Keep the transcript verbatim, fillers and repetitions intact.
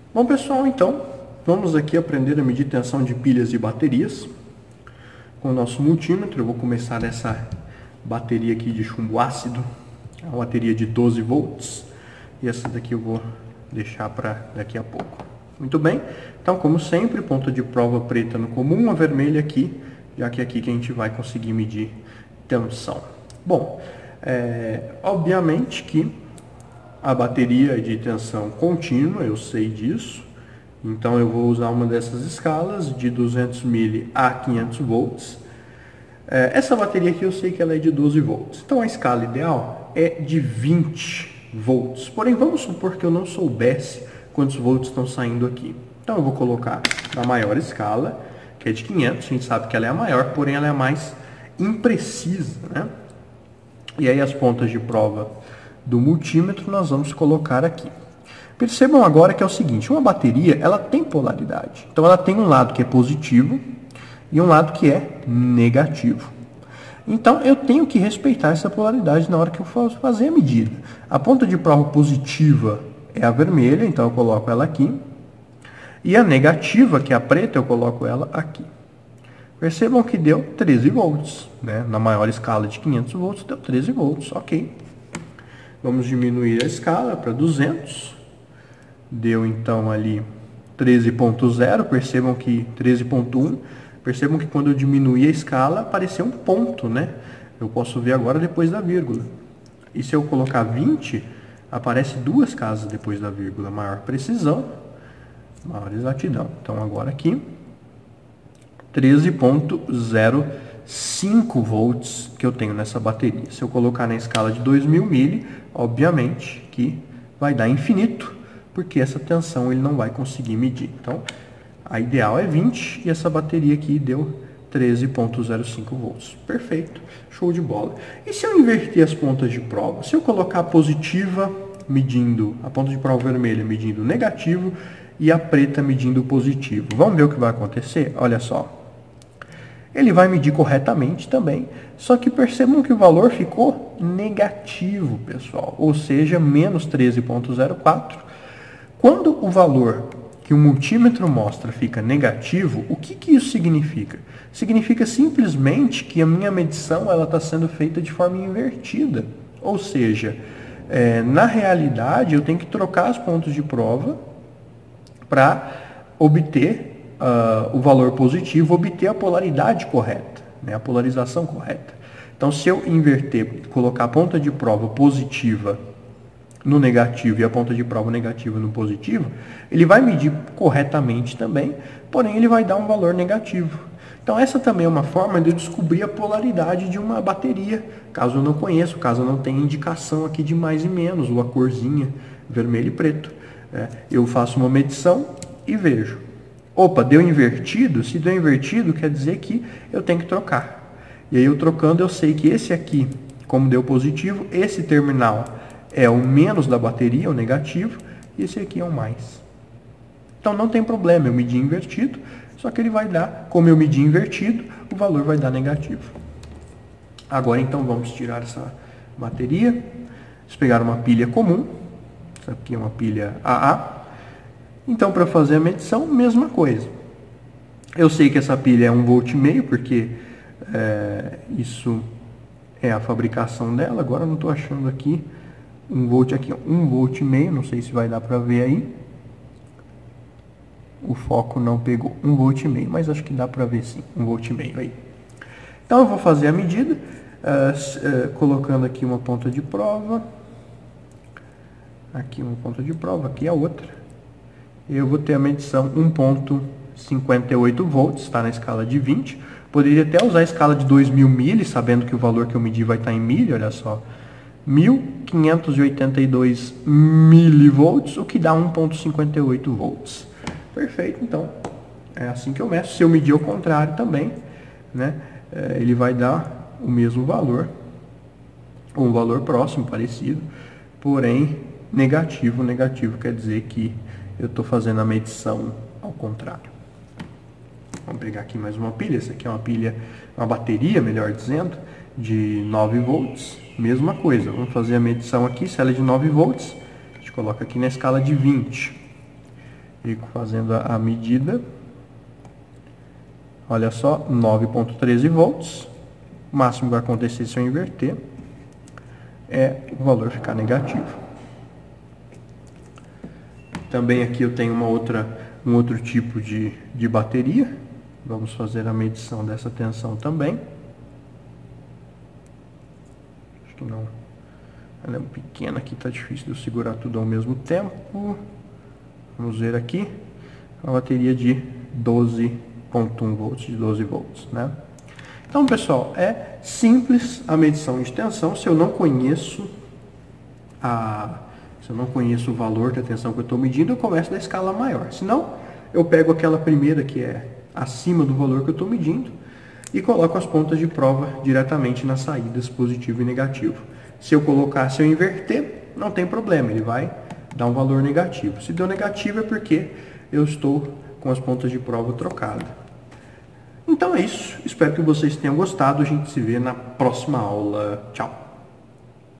Bom, pessoal, então, vamos aqui aprender a medir tensão de pilhas e baterias com o nosso multímetro. Eu vou começar essa bateria aqui de chumbo ácido, uma bateria de doze volts, e essa daqui eu vou deixar para daqui a pouco. Muito bem, então, como sempre, ponta de prova preta no comum, a vermelha aqui, já que é aqui que a gente vai conseguir medir tensão. Bom, é, obviamente que a bateria é de tensão contínua, eu sei disso, então eu vou usar uma dessas escalas de duzentos milímetros a quinhentos volts. É, essa bateria aqui eu sei que ela é de doze volts, então a escala ideal é de vinte volts, porém vamos supor que eu não soubesse quantos volts estão saindo aqui. Então eu vou colocar na maior escala, que é de quinhentos, a gente sabe que ela é a maior, porém ela é a mais imprecisa, né? E aí as pontas de prova do multímetro nós vamos colocar aqui. Percebam agora que é o seguinte, uma bateria ela tem polaridade. Então ela tem um lado que é positivo e um lado que é negativo. Então eu tenho que respeitar essa polaridade na hora que eu for fazer a medida. A ponta de prova positiva é a vermelha, então eu coloco ela aqui. E a negativa, que é a preta, eu coloco ela aqui. Percebam que deu treze volts, né? Na maior escala de quinhentos volts deu treze volts, ok. Vamos diminuir a escala para duzentos. Deu então ali treze ponto zero, percebam que treze ponto um. Percebam que quando eu diminuí a escala apareceu um ponto, né? Eu posso ver agora depois da vírgula. E se eu colocar vinte, aparece duas casas depois da vírgula. Maior precisão, maior exatidão. Então agora aqui treze ponto zero cinco volts que eu tenho nessa bateria. Se eu colocar na escala de dois mil milímetros, obviamente que vai dar infinito, porque essa tensão ele não vai conseguir medir. Então, a ideal é vinte e essa bateria aqui deu treze ponto zero cinco volts. Perfeito, show de bola. E se eu inverter as pontas de prova? Se eu colocar a positiva medindo, a ponta de prova vermelha medindo o negativo e a preta medindo o positivo. Vamos ver o que vai acontecer? Olha só. Ele vai medir corretamente também, só que percebam que o valor ficou negativo, pessoal, ou seja, menos treze ponto zero quatro. Quando o valor que o multímetro mostra fica negativo, o que, que isso significa? Significa simplesmente que a minha medição ela está sendo feita de forma invertida, ou seja, é, na realidade eu tenho que trocar os pontos de prova para obter Uh, o valor positivo, obter a polaridade correta, né, a polarização correta. Então, se eu inverter, colocar a ponta de prova positiva no negativo e a ponta de prova negativa no positivo, ele vai medir corretamente também, porém ele vai dar um valor negativo. Então, essa também é uma forma de eu descobrir a polaridade de uma bateria, caso eu não conheça, caso eu não tenha indicação aqui de mais e menos, ou a corzinha vermelho e preto. É, eu faço uma medição e vejo. Opa, deu invertido? Se deu invertido, quer dizer que eu tenho que trocar. E aí eu trocando, eu sei que esse aqui, como deu positivo, esse terminal é o menos da bateria, o negativo, e esse aqui é o mais. Então não tem problema, eu medi invertido, só que ele vai dar, como eu medi invertido, o valor vai dar negativo. Agora então vamos tirar essa bateria, vamos pegar uma pilha comum, essa aqui é uma pilha A A. Então, para fazer a medição, mesma coisa. Eu sei que essa pilha é um vírgula cinco volt, porque é, isso é a fabricação dela. Agora eu não estou achando aqui um volt aqui, um vírgula cinco volt, não sei se vai dar para ver aí. O foco não pegou um vírgula cinco volt, mas acho que dá para ver sim, um vírgula cinco volt aí. Então eu vou fazer a medida, uh, uh, colocando aqui uma ponta de prova. Aqui uma ponta de prova, aqui a outra. Eu vou ter a medição um ponto cinquenta e oito volts, está na escala de vinte. Poderia até usar a escala de dois mil milímetros, sabendo que o valor que eu medi vai estar em milho, olha só. mil quinhentos e oitenta e dois milivolts, o que dá um ponto cinquenta e oito volts. Perfeito, então, é assim que eu meço. Se eu medir ao contrário também, né, ele vai dar o mesmo valor, ou um valor próximo, parecido, porém negativo. Negativo quer dizer que eu estou fazendo a medição ao contrário. Vamos pegar aqui mais uma pilha. Essa aqui é uma pilha, uma bateria, melhor dizendo, de nove volts. Mesma coisa. Vamos fazer a medição aqui. Se ela é de nove volts, a gente coloca aqui na escala de vinte. Fico fazendo a, a medida. Olha só, nove ponto treze volts. O máximo que vai acontecer se eu inverter é o valor ficar negativo. Também aqui eu tenho uma outra, um outro tipo de, de bateria. Vamos fazer a medição dessa tensão também. Acho que não. Ela é pequena aqui, está difícil de eu segurar tudo ao mesmo tempo. Vamos ver aqui. Uma bateria de doze ponto um volts, de doze volts, né? Então, pessoal, é simples a medição de tensão. Se eu não conheço a, se eu não conheço o valor da tensão que eu estou medindo, eu começo da escala maior. Se não, eu pego aquela primeira que é acima do valor que eu estou medindo e coloco as pontas de prova diretamente nas saídas positivo e negativo. Se eu colocar, se eu inverter, não tem problema, ele vai dar um valor negativo. Se deu negativo é porque eu estou com as pontas de prova trocadas. Então é isso. Espero que vocês tenham gostado. A gente se vê na próxima aula. Tchau!